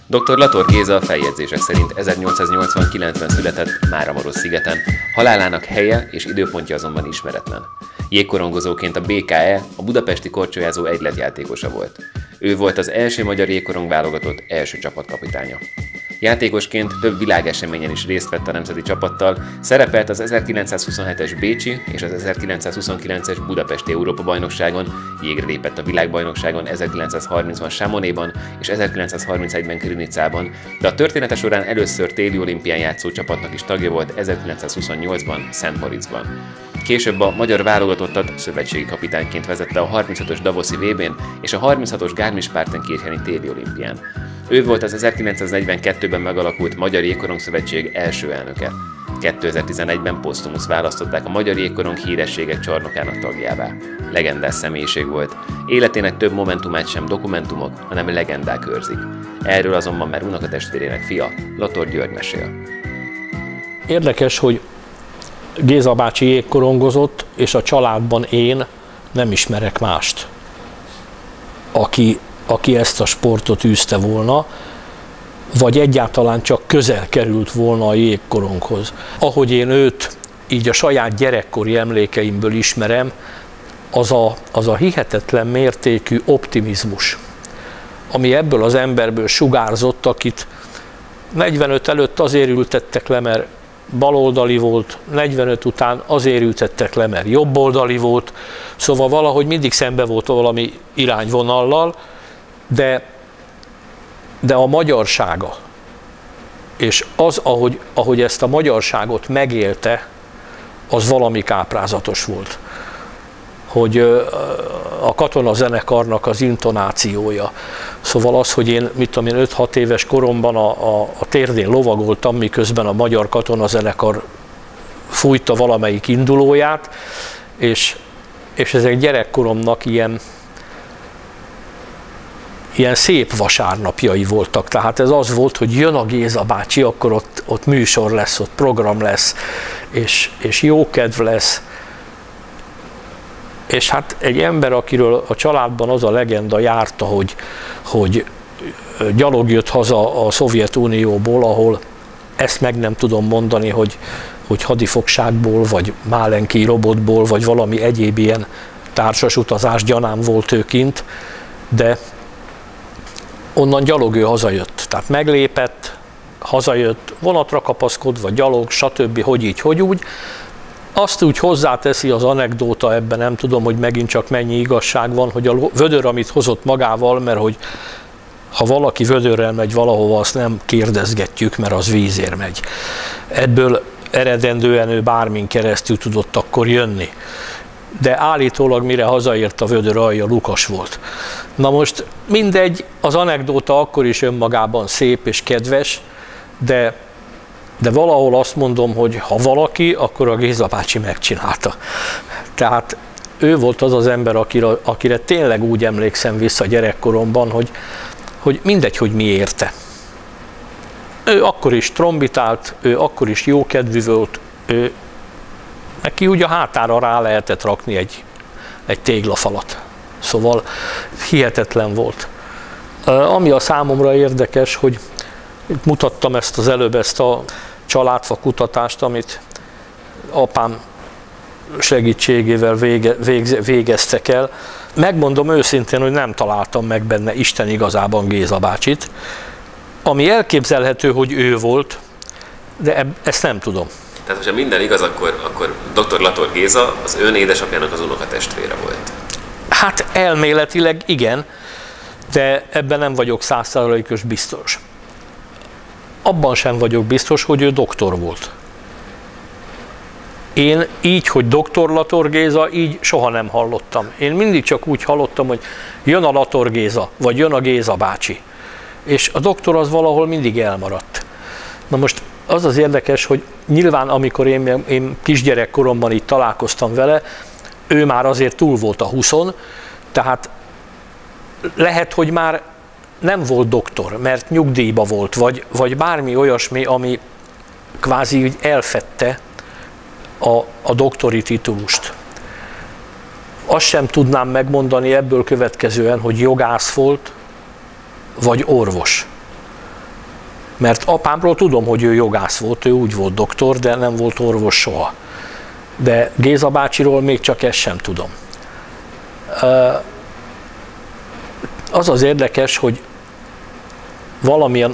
Dr. Lator Géza feljegyzések szerint 1889-ben született Máramarosszigeten, halálának helye és időpontja azonban ismeretlen. Jégkorongozóként a BKE, a budapesti korcsolyázó egyletjátékosa volt. Ő volt az első magyar jégkorong válogatott első csapatkapitánya. Játékosként több világeseményen is részt vett a nemzeti csapattal, szerepelt az 1927-es bécsi és az 1929-es budapesti Európa-bajnokságon, jégre lépett a világbajnokságon 1930-ban Chamonixban és 1931-ben Krinicában, de a története során először téli olimpián játszó csapatnak is tagja volt 1928-ban Szentmoriczban. Később a magyar válogatottat szövetségi kapitányként vezette a 35-ös Davoszi VB-n és a 36-os Garmisch-Partenkircheni téli olimpián. Ő volt az 1942-ben megalakult Magyar Jégkorong Szövetség első elnöke. 2011-ben posztumusz választották a Magyar Jégkorong hírességek csarnokának tagjává. Legendás személyiség volt. Életének több momentumát sem dokumentumok, hanem legendák őrzik. Erről azonban már unokatestvérének fia, Lator György mesél. Érdekes, hogy Géza bácsi jégkorongozott, és a családban én nem ismerek mást, aki ezt a sportot űzte volna, vagy egyáltalán csak közel került volna a jégkoronghoz. Ahogy én őt így a saját gyerekkori emlékeimből ismerem, az a hihetetlen mértékű optimizmus, ami ebből az emberből sugárzott, akit 45 előtt azért ültettek le, mert baloldali volt, 45 után azért ültettek le, mert jobboldali volt, szóval valahogy mindig szembe volt valami irányvonallal, de a magyarsága, és az, ahogy ezt a magyarságot megélte, az valami káprázatos volt. Hogy a katonazenekarnak az intonációja. Szóval az, hogy én 5-6 éves koromban a térdén lovagoltam, miközben a magyar katonazenekar fújta valamelyik indulóját, és ezek gyerekkoromnak ilyen szép vasárnapjai voltak. Tehát ez az volt, hogy jön a Géza bácsi, akkor ott műsor lesz, ott program lesz, és jókedv lesz. És hát egy ember, akiről a családban az a legenda járta, hogy gyalog jött haza a Szovjetunióból, ahol ezt meg nem tudom mondani, hogy hadifogságból, vagy málenki robotból, vagy valami egyéb ilyen társas utazás gyanán volt ő kint, de onnan gyalog ő hazajött. Tehát meglépett, hazajött, vonatra kapaszkodva, gyalog, stb. Hogy így, hogy úgy. Azt úgy hozzáteszi az anekdóta, ebben nem tudom, hogy megint csak mennyi igazság van, hogy a vödör, amit hozott magával, mert hogy ha valaki vödörrel megy valahova, azt nem kérdezgetjük, mert az vízért megy. Ebből eredendően ő bármin keresztül tudott akkor jönni. De állítólag mire hazaért a vödör alja, lukas volt. Na most mindegy, az anekdóta akkor is önmagában szép és kedves, de valahol azt mondom, hogy ha valaki, akkor a Géza bácsi megcsinálta. Tehát ő volt az az ember, akire tényleg úgy emlékszem vissza gyerekkoromban, hogy mindegy, hogy mi érte. Ő akkor is trombitált, ő akkor is jókedvű volt, neki úgy a hátára rá lehetett rakni egy téglafalat. Szóval hihetetlen volt. Ami a számomra érdekes, hogy mutattam az előbb ezt a családfa kutatást, amit apám segítségével végeztek el. Megmondom őszintén, hogy nem találtam meg benne Isten igazában Géza bácsit, ami elképzelhető, hogy ő volt, de ezt nem tudom. Tehát, hogyha minden igaz, akkor dr. Lator Géza az ön édesapjának az unokatestvére volt. Hát elméletileg igen, de ebben nem vagyok 100%-os biztos. Abban sem vagyok biztos, hogy ő doktor volt. Én így, hogy dr. Lator Géza, így soha nem hallottam. Én mindig csak úgy hallottam, hogy jön a Lator Géza, vagy jön a Géza bácsi. És a doktor az valahol mindig elmaradt. Na most az az érdekes, hogy nyilván amikor én kisgyerekkoromban így találkoztam vele, ő már azért túl volt a 20-on, tehát lehet, hogy már nem volt doktor, mert nyugdíjba volt, vagy bármi olyasmi, ami kvázi úgy elfedte a doktori titulust. Azt sem tudnám megmondani ebből következően, hogy jogász volt, vagy orvos. Mert apámról tudom, hogy ő jogász volt, ő úgy volt doktor, de nem volt orvos soha. De Géza bácsiról még csak ezt sem tudom. Az az érdekes, hogy valamilyen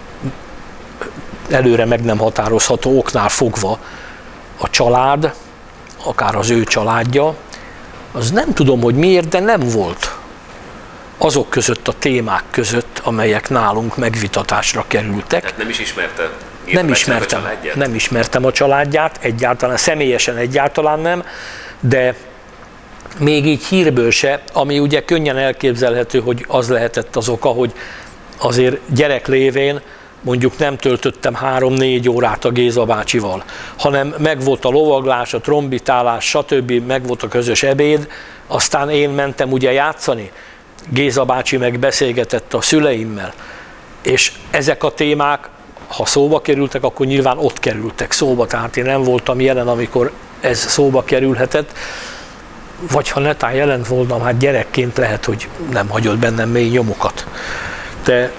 előre meg nem határozható oknál fogva a család, akár az ő családja, az nem tudom, hogy miért, de nem volt azok között a témák között, amelyek nálunk megvitatásra kerültek. Tehát nem is ismerte? Nem ismertem a családját, egyáltalán, személyesen egyáltalán nem, de még így hírből se, ami ugye könnyen elképzelhető, hogy az lehetett az oka, hogy azért gyerek lévén mondjuk nem töltöttem 3-4 órát a Géza bácsival, hanem megvolt a lovaglás, a trombitálás, stb., megvolt a közös ebéd, aztán én mentem ugye játszani, Géza bácsi meg beszélgetett a szüleimmel, és ezek a témák, ha szóba kerültek, akkor nyilván ott kerültek szóba, tehát én nem voltam jelen, amikor ez szóba kerülhetett, vagy ha netán jelent voltam, hát gyerekként lehet, hogy nem hagyott bennem mély nyomokat. De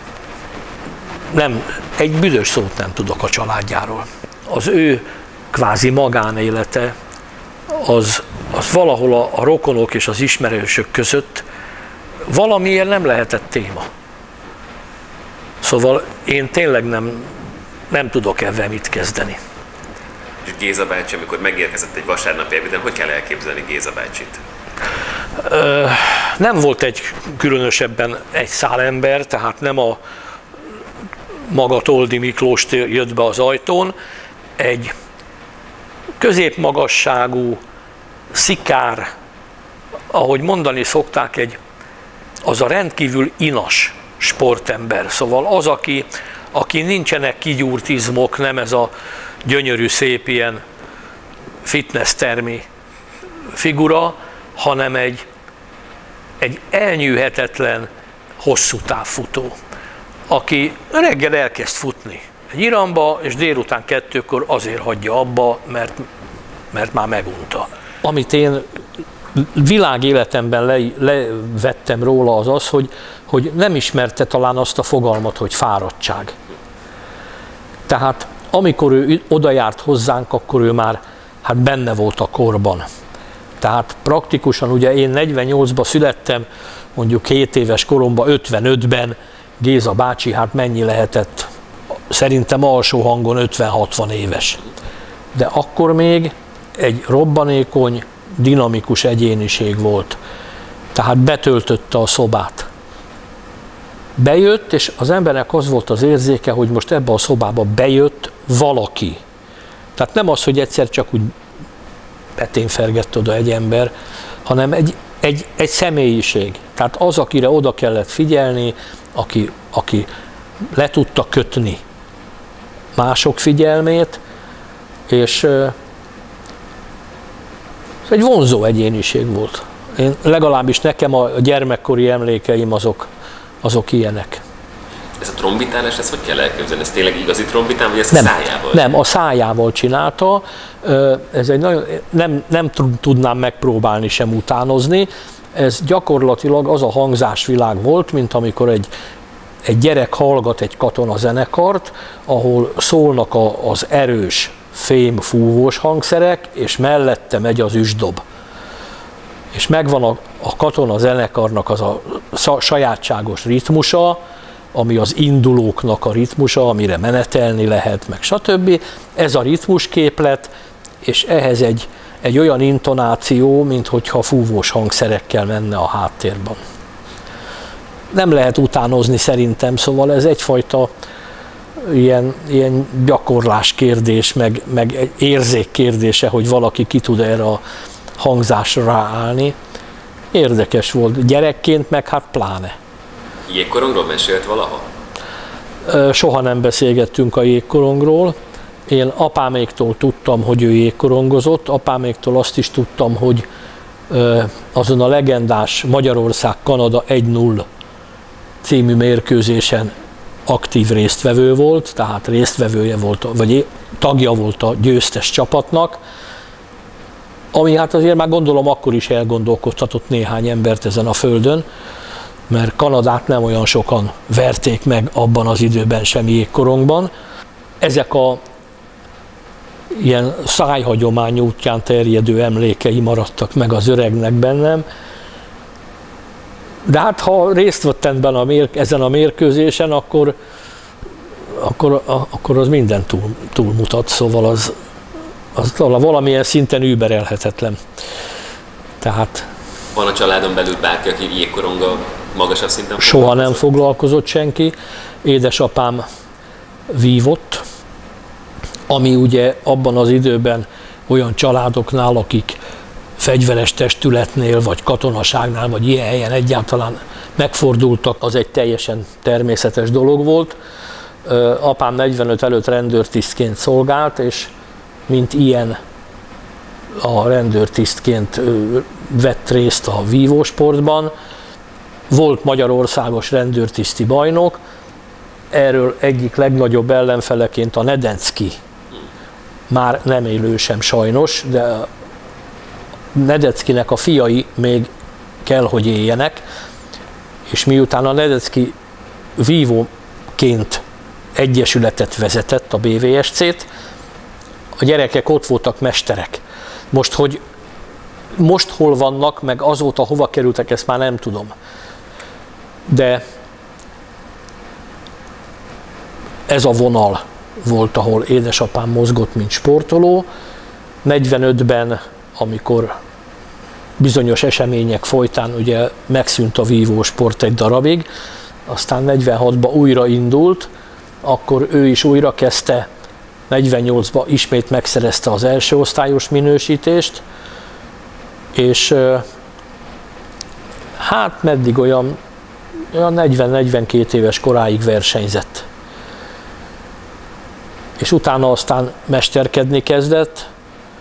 nem, egy büdös szót nem tudok a családjáról. Az ő kvázi magánélete, az valahol a rokonok és az ismerősök között valamiért nem lehetett téma. Szóval én tényleg nem tudok ebben mit kezdeni. És Géza bácsi, amikor megérkezett egy vasárnapi ebéden, hogy kell elképzelni Géza bácsit? Nem volt egy különösebben egy szál ember, tehát nem a maga Toldi Miklós jött be az ajtón, egy középmagasságú, szikár, ahogy mondani szokták, az a rendkívül inas sportember. Szóval az, aki nincsenek kigyúrt izmok, nem ez a gyönyörű, szép ilyen fitness termi figura, hanem egy elnyűhetetlen, hosszú távfutó, aki reggel elkezd futni egy iramba, és délután 2-kor azért hagyja abba, mert már megunta. Amit én világéletemben levettem róla az, hogy nem ismerte talán azt a fogalmat, hogy fáradtság. Tehát amikor ő odajárt hozzánk, akkor ő már benne volt a korban. Tehát praktikusan, ugye én 48-ban születtem, mondjuk 7 éves koromban, 55-ben Géza bácsi, mennyi lehetett? Szerintem alsó hangon 50-60 éves. De akkor még egy robbanékony, dinamikus egyéniség volt. Tehát betöltötte a szobát. Bejött, és az embernek az volt az érzéke, hogy most ebbe a szobába bejött valaki. Tehát nem az, hogy egyszer csak úgy beténfergett oda egy ember, hanem egy személyiség. Tehát az, akire oda kellett figyelni, aki le tudta kötni mások figyelmét, és egy vonzó egyéniség volt. Én legalábbis nekem a gyermekkori emlékeim azok ilyenek. Ez a trombitálás, ezt hogy kell elképzelni? Ez tényleg igazi trombitál, vagy ezt a szájával? Nem, a szájával csinálta. Ez egy nagyon, nem tudnám megpróbálni sem utánozni. Ez gyakorlatilag az a hangzásvilág volt, mint amikor egy gyerek hallgat egy katonazenekart, ahol szólnak az erős fém fúvós hangszerek, és mellette megy az üsdob. És megvan a katonazenekarnak az a sajátságos ritmusa, ami az indulóknak a ritmusa, amire menetelni lehet, meg stb. Ez a ritmusképlet, és ehhez egy olyan intonáció, minthogyha fúvós hangszerekkel menne a háttérben. Nem lehet utánozni szerintem, szóval ez egyfajta ilyen gyakorlás kérdés, meg egy érzék kérdése, hogy valaki ki tud erre a hangzásra ráállni. Érdekes volt gyerekként, meg pláne. Jégkorongról mesélt valaha? Soha nem beszélgettünk a jégkorongról. Én apáméktól tudtam, hogy ő jégkorongozott, apáméktól azt is tudtam, hogy azon a legendás Magyarország-Kanada 1-0 című mérkőzésen aktív résztvevő volt, tehát résztvevője volt, vagy tagja volt a győztes csapatnak, ami azért már gondolom akkor is elgondolkodtatott néhány embert ezen a földön. mert Kanadát nem olyan sokan verték meg abban az időben sem jégkorongban. Ezek a ilyen szájhagyomány útján terjedő emlékei maradtak meg az öregnek bennem. De hát ha részt vettem ezen a mérkőzésen, akkor az minden túlmutat, szóval az valamilyen szinten überelhetetlen. Tehát van a családon belül bárki, aki jégkoronggal magasabb szinten soha nem foglalkozott senki. Édesapám vívott, ami ugye abban az időben olyan családoknál, akik fegyveres testületnél, vagy katonaságnál, vagy ilyen helyen egyáltalán megfordultak, az egy teljesen természetes dolog volt. Apám 45 előtt rendőrtisztként szolgált, és mint ilyen a rendőrtisztként vett részt a vívósportban. Volt magyarországos rendőrtiszti bajnok, erről egyik legnagyobb ellenfeleként a Nedecký, már nem élő sem sajnos, de Nedeckýnek a fiai még kell, hogy éljenek, és miután a Nedecký vívóként egyesületet vezetett, a BVSC-t, a gyerekek ott voltak mesterek. Most hol vannak, meg azóta hova kerültek, ezt már nem tudom. De ez a vonal volt, ahol édesapám mozgott, mint sportoló. 45-ben, amikor bizonyos események folytán ugye megszűnt a vívósport egy darabig, aztán 46-ban újra indult, akkor ő is újra kezdte, 48-ban ismét megszerezte az első osztályos minősítést, és hát meddig olyan 40-42 éves koráig versenyzett. És utána aztán mesterkedni kezdett.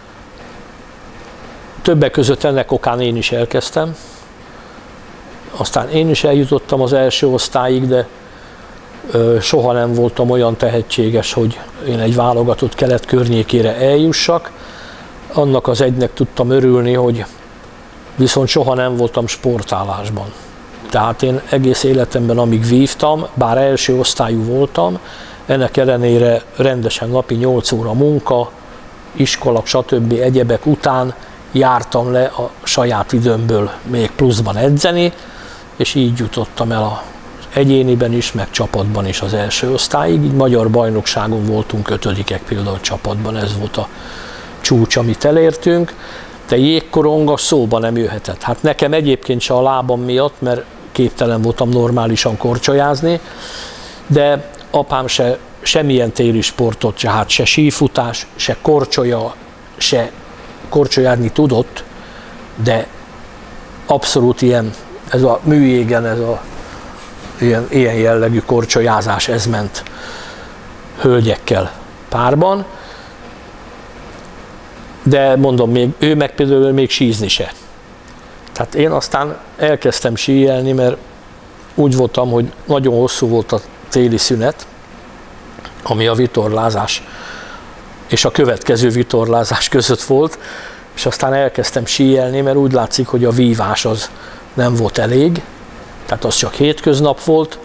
Többek között ennek okán én is elkezdtem. Aztán én is eljutottam az első osztályig, de soha nem voltam olyan tehetséges, hogy én egy válogatott Kelet környékére eljussak. Annak az egynek tudtam örülni, hogy viszont soha nem voltam sportállásban. Tehát én egész életemben, amíg vívtam, bár első osztályú voltam, ennek ellenére rendesen napi 8 óra munka, iskola, stb. Egyebek után jártam le a saját időmből még pluszban edzeni, és így jutottam el az egyéniben is, meg csapatban is az első osztályig. Így magyar bajnokságon voltunk 5-ek például csapatban, ez volt a csúcs, amit elértünk, de jégkorong a szóba nem jöhetett. Hát nekem egyébként se a lábam miatt, mert képtelen voltam normálisan korcsolyázni, de apám se semmilyen téli sportot, tehát se sífutás, se korcsolya, se korcsolyázni tudott, de abszolút ilyen, ez a műjégen, ez a ilyen jellegű korcsolyázás, ez ment hölgyekkel párban, de mondom, még, ő meg például még sízni se. Tehát én aztán elkezdtem síelni, mert úgy voltam, hogy nagyon hosszú volt a téli szünet, ami a vitorlázás és a következő vitorlázás között volt, és aztán elkezdtem síelni, mert úgy látszik, hogy a vívás az nem volt elég, tehát az csak hétköznap volt,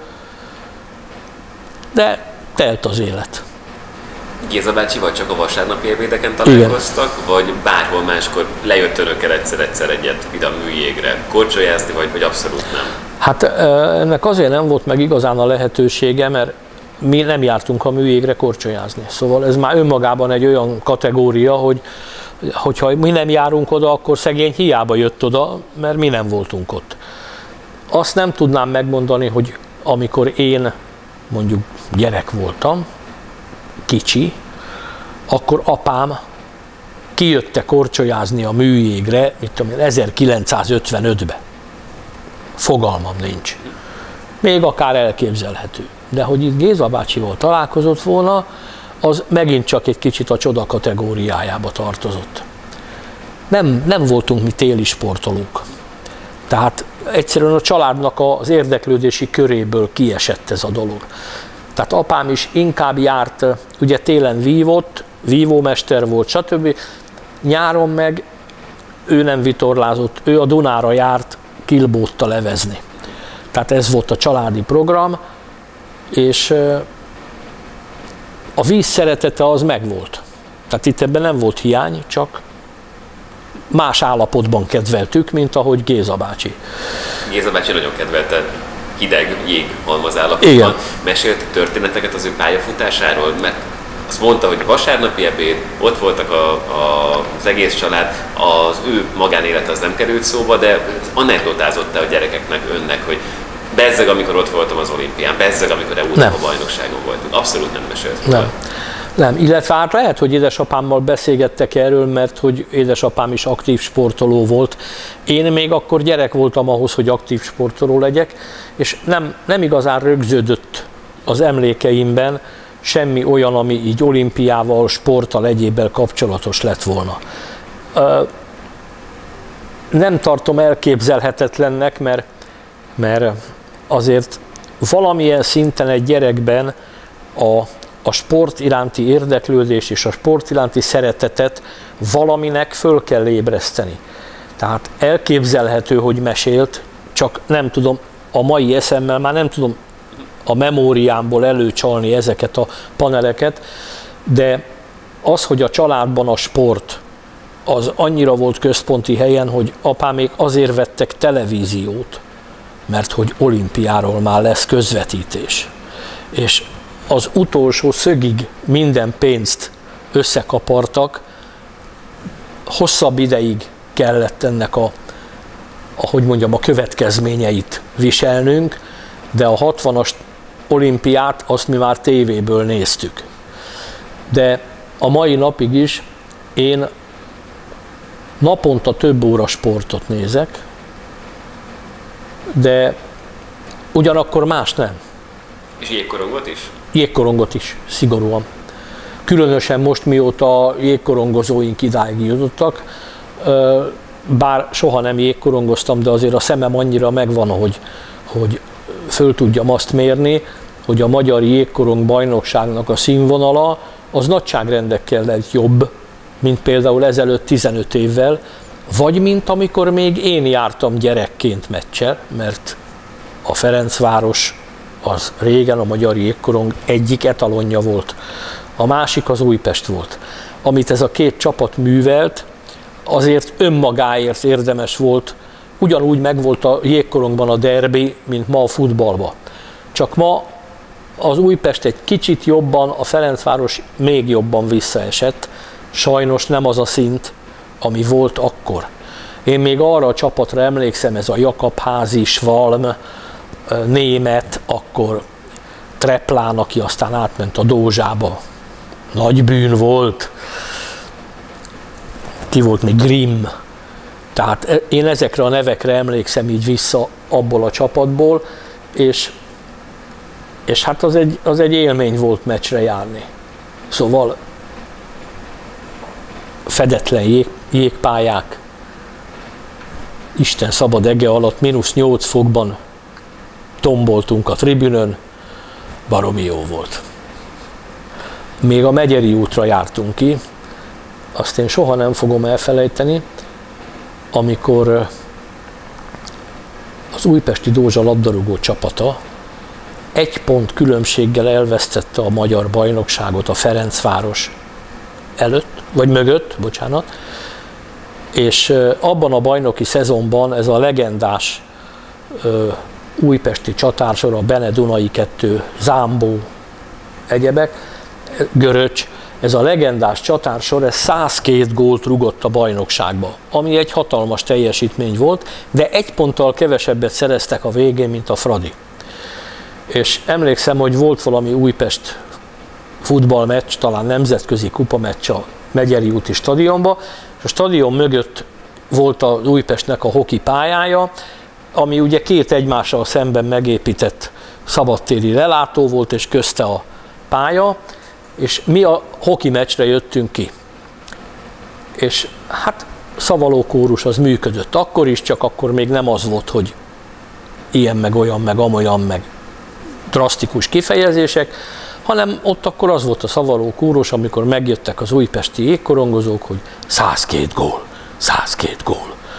de telt az élet. Géza bácsival csak a vasárnapi ebédeken találkoztak, igen, vagy bárhol máskor lejött önökkel egyszer egyet ide a műjégre korcsolyázni, vagy abszolút nem? Hát ennek azért nem volt meg igazán a lehetősége, mert mi nem jártunk a műjégre korcsolyázni. Szóval ez már önmagában egy olyan kategória, hogyha mi nem járunk oda, akkor szegény hiába jött oda, mert mi nem voltunk ott. Azt nem tudnám megmondani, hogy amikor én mondjuk gyerek voltam, kicsi, akkor apám kijött korcsolyázni a műjégre, mit tudom én, 1955-ben. Fogalmam nincs. Még akár elképzelhető. De hogy itt Géza bácsival találkozott volna, az megint csak egy kicsit a csoda kategóriájába tartozott. Nem voltunk mi téli sportolók. Tehát egyszerűen a családnak az érdeklődési köréből kiesett ez a dolog. Tehát apám is inkább járt, ugye télen vívott, vívómester volt, stb. Nyáron meg ő nem vitorlázott, ő a Dunára járt kilbóttal levezni. Tehát ez volt a családi program, és a víz szeretete az megvolt. Tehát itt ebben nem volt hiány, csak más állapotban kedveltük, mint ahogy Géza bácsi. Géza bácsi nagyon kedvelte hideg jéghalmaz állapotban. Mesélt történeteket az ő pályafutásáról, mert azt mondta, hogy vasárnapi ebéd, ott voltak az egész család, az ő magánélete az nem került szóba, de anekdotázott a gyerekeknek, önnek, hogy bezzeg, amikor ott voltam az olimpián, bezzeg, amikor Európa-bajnokságon voltunk. Abszolút nem mesélt. Nem, illetve hát lehet, hogy édesapámmal beszélgettek erről, mert hogy édesapám is aktív sportoló volt. Én még akkor gyerek voltam ahhoz, hogy aktív sportoló legyek, és nem igazán rögződött az emlékeimben semmi olyan, ami így olimpiával, sporttal, egyébbel kapcsolatos lett volna. Nem tartom elképzelhetetlennek, mert azért valamilyen szinten egy gyerekben a sport iránti érdeklődés és a sport iránti szeretetet valaminek föl kell ébreszteni. Tehát elképzelhető, hogy mesélt, csak nem tudom, a mai eszemmel már nem tudom a memóriámból előcsalni ezeket a paneleket, de az, hogy a családban a sport az annyira volt központi helyen, hogy apámék azért vettek televíziót, mert hogy olimpiáról már lesz közvetítés. És az utolsó szögig minden pénzt összekapartak, hosszabb ideig kellett ennek a következményeit viselnünk, de a 60-as olimpiát azt mi már tévéből néztük. De a mai napig is én naponta több óra sportot nézek, de ugyanakkor más nem. És jégkorongot is? Jégkorongot is, szigorúan. Különösen most, mióta a jégkorongozóink idáig jutottak, bár soha nem jégkorongoztam, de azért a szemem annyira megvan, hogy föl tudjam azt mérni, hogy a magyar jégkorong bajnokságnak a színvonala az nagyságrendekkel lett jobb, mint például ezelőtt 15 évvel, vagy mint amikor még én jártam gyerekként meccsel, mert a Ferencváros az régen a magyar jégkorong egyik etalonja volt. A másik az Újpest volt. Amit ez a két csapat művelt, azért önmagáért érdemes volt, ugyanúgy megvolt a jégkorongban a derbi, mint ma a futballban. Csak ma az Újpest egy kicsit jobban, a Ferencváros még jobban visszaesett. Sajnos nem az a szint, ami volt akkor. Én még arra a csapatra emlékszem, ez a Jakabházi, Svalm, német, akkor Treplán, aki aztán átment a Dózsába. Nagy bűn volt. Ki volt még? Grimm. Tehát én ezekre a nevekre emlékszem így vissza abból a csapatból, és hát az egy élmény volt meccsre járni. Szóval fedetlen jégpályák, Isten szabad ege alatt, -8 fokban tomboltunk a tribünön, baromi jó volt. Még a Megyeri útra jártunk ki, azt én soha nem fogom elfelejteni, amikor az újpesti Dózsa labdarúgó csapata 1 pont különbséggel elvesztette a magyar bajnokságot a Ferencváros előtt, vagy mögött, bocsánat, és abban a bajnoki szezonban ez a legendás újpesti csatársor, a Bene-Dunai 2, Zámbó, egyebek, Göröcs, ez a legendás csatársor, ez 102 gólt rugott a bajnokságba, ami egy hatalmas teljesítmény volt, de 1 ponttal kevesebbet szereztek a végén, mint a Fradi. És emlékszem, hogy volt valami Újpest futballmeccs, talán nemzetközi kupameccs a Megyeri úti stadionba, és a stadion mögött volt az Újpestnek a hoki pályája, ami ugye 2 egymással szemben megépített szabadtéri lelátó volt, és közte a pálya, és mi a hoki meccsre jöttünk ki. És hát szavalókórus az működött akkor is, csak akkor még nem az volt, hogy ilyen, meg olyan, meg amolyan, meg drasztikus kifejezések, hanem ott akkor az volt a szavalókórus, amikor megjöttek az újpesti jégkorongozók, hogy 102 gól, 102 gól.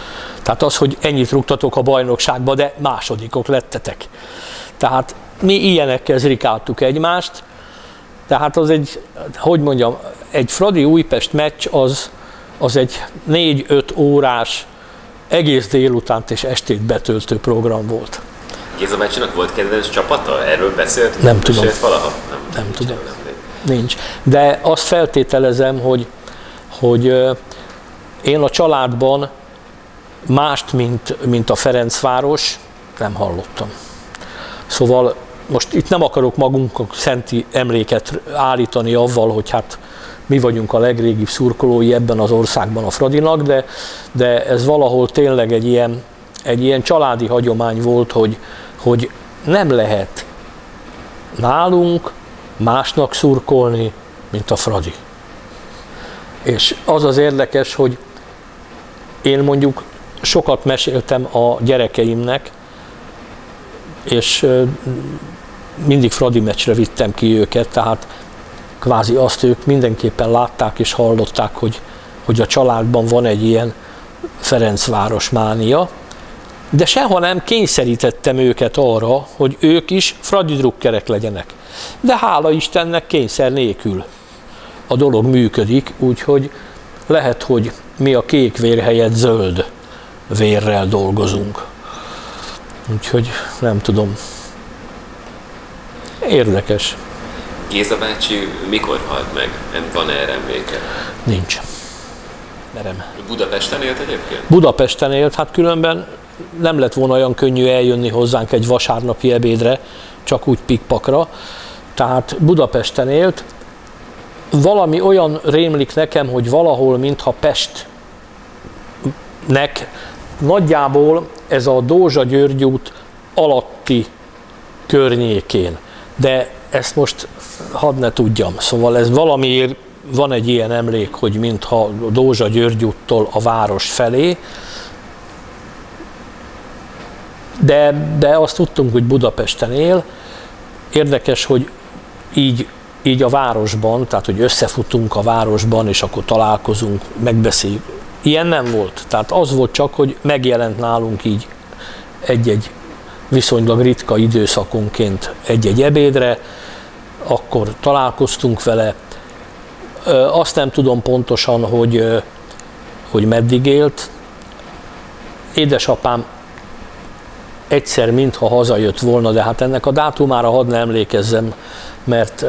Tehát az, hogy ennyit rúgtatok a bajnokságba, de másodikok lettetek. Tehát mi ilyenekkel zrikáltuk egymást, tehát az egy, hogy mondjam, egy Fradi-Újpest meccs az egy 4-5 órás, egész délutánt és estét betöltő program volt. Géza bácsinak volt kedvenc csapata? Erről beszélt? Nem tudom. Valaha? Nem tudom. Nincs. De azt feltételezem, hogy én a családban mást, mint a Ferencváros nem hallottam. Szóval most itt nem akarok magunknak szenti emléket állítani avval, hogy hát mi vagyunk a legrégibb szurkolói ebben az országban a Fradinak, de ez valahol tényleg egy ilyen családi hagyomány volt, hogy nem lehet nálunk másnak szurkolni, mint a Fradi. És az az érdekes, hogy én mondjuk sokat meséltem a gyerekeimnek, és mindig Fradi meccsre vittem ki őket, tehát kvázi azt ők mindenképpen látták és hallották, hogy a családban van egy ilyen Ferencváros mánia, de seha nem kényszerítettem őket arra, hogy ők is Fradi drukkerek legyenek. De hála Istennek kényszer nélkül a dolog működik, úgyhogy lehet, hogy mi a kék vér helyett zöld vérrel dolgozunk. Úgyhogy nem tudom. Érdekes. Géza bácsi mikor halt meg? Van erre emléke? Nincs. Merem. Budapesten élt egyébként? Budapesten élt, hát különben nem lett volna olyan könnyű eljönni hozzánk egy vasárnapi ebédre, csak úgy pikpakra. Tehát Budapesten élt. Valami olyan rémlik nekem, hogy valahol, mintha Pestnek nagyjából ez a Dózsa-György út alatti környékén. De ezt most hadd ne tudjam. Szóval ez valamiért van egy ilyen emlék, hogy mintha Dózsa-György úttól a város felé. De azt tudtunk, hogy Budapesten él. Érdekes, hogy így a városban, tehát hogy összefutunk a városban, és akkor találkozunk, megbeszéljük. Ilyen nem volt. Tehát az volt csak, hogy megjelent nálunk így egy-egy viszonylag ritka időszakonként egy-egy ebédre, akkor találkoztunk vele. Azt nem tudom pontosan, hogy meddig élt. Édesapám egyszer mintha hazajött volna, de hát ennek a dátumára hadd ne emlékezzem, mert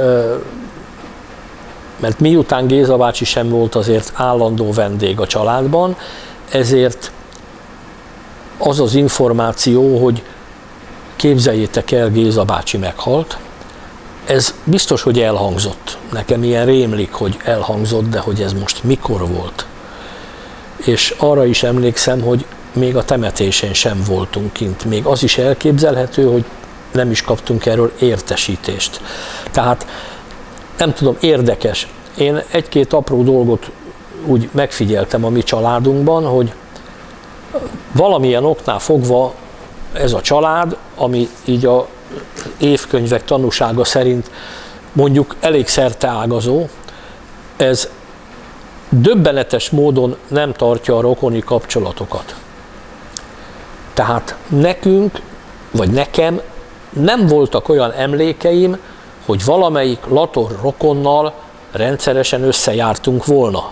miután Géza bácsi sem volt azért állandó vendég a családban, ezért az az információ, hogy képzeljétek el, Géza bácsi meghalt, ez biztos, hogy elhangzott. Nekem ilyen rémlik, hogy elhangzott, de hogy ez most mikor volt. És arra is emlékszem, hogy még a temetésén sem voltunk kint. Még az is elképzelhető, hogy nem is kaptunk erről értesítést. Tehát nem tudom, érdekes. Én egy-két apró dolgot úgy megfigyeltem a mi családunkban, hogy valamilyen oknál fogva ez a család, ami így a évkönyvek tanúsága szerint mondjuk elég szerteágazó, ez döbbenetes módon nem tartja a rokoni kapcsolatokat. Tehát nekünk, vagy nekem nem voltak olyan emlékeim, hogy valamelyik lator rokonnal rendszeresen összejártunk volna.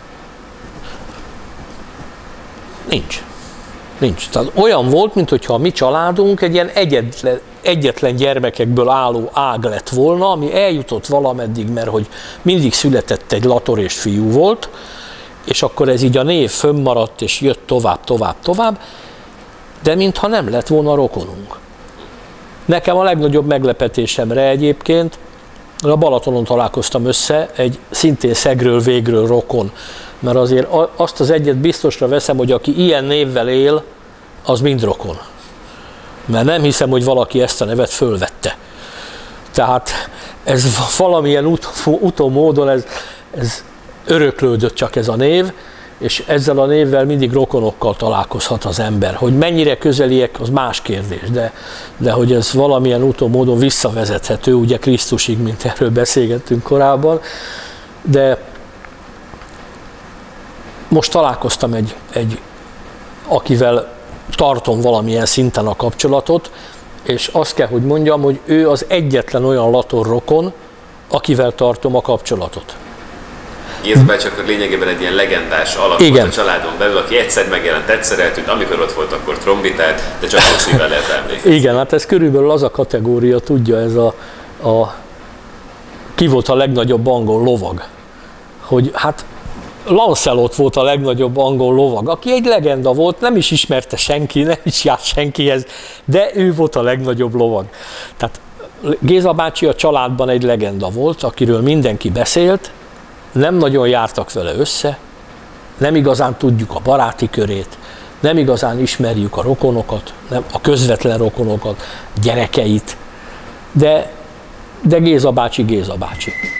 Nincs. Tehát olyan volt, mintha a mi családunk egy ilyen egyetlen gyermekekből álló ág lett volna, ami eljutott valameddig, mert hogy mindig született egy lator és fiú volt, és akkor ez így a név fönnmaradt, és jött tovább, de mintha nem lett volna rokonunk. Nekem a legnagyobb meglepetésemre egyébként a Balatonon találkoztam össze egy szintén szegről végről rokon, mert azért azt az egyet biztosra veszem, hogy aki ilyen névvel él, az mind rokon. Mert nem hiszem, hogy valaki ezt a nevet fölvette. Tehát ez valamilyen utómódon ez öröklődött csak ez a név, és ezzel a névvel mindig rokonokkal találkozhat az ember. Hogy mennyire közeliek, az más kérdés, de hogy ez valamilyen utómódon visszavezethető, ugye Krisztusig, mint erről beszélgettünk korábban, de most találkoztam egy akivel tartom valamilyen szinten a kapcsolatot, és azt kell, hogy mondjam, hogy ő az egyetlen olyan lator rokon, akivel tartom a kapcsolatot. Géza bácsi akkor lényegében egy ilyen legendás alak volt a családon belül, aki egyszer megjelent, egyszer eltűnt, amikor ott volt, akkor trombitált, de csak rossz szívvel lehet emlékezni. Igen, hát ez körülbelül az a kategória, tudja, ez ki volt a legnagyobb angol lovag, hogy hát Lancelot volt a legnagyobb angol lovag, aki egy legenda volt, nem is ismerte senki, nem is járt senkihez, de ő volt a legnagyobb lovag. Tehát Géza bácsi a családban egy legenda volt, akiről mindenki beszélt, nem nagyon jártak vele össze, nem igazán tudjuk a baráti körét, nem igazán ismerjük a rokonokat, nem a közvetlen rokonokat, gyerekeit, de Géza bácsi Géza bácsi.